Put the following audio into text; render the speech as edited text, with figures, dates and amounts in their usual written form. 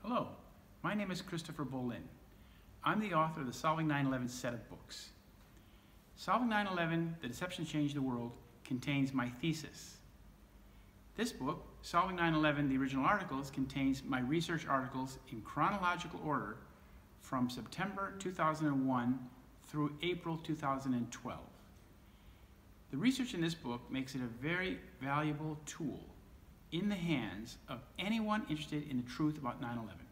Hello, my name is Christopher Bolin. I'm the author of the Solving 9/11 set of books. Solving 9/11, The Deception Changed the World, contains my thesis. This book, Solving 9/11, the original articles, contains my research articles in chronological order from September 2001 through April 2012. The research in this book makes it a very valuable tool in the hands of anyone interested in the truth about 9/11.